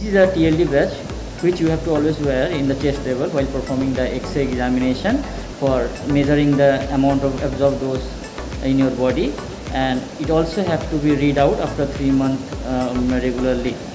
is a TLD badge which you have to always wear in the chest level while performing the X-ray examination for measuring the amount of absorbed dose in your body, and it also have to be read out after 3 months regularly.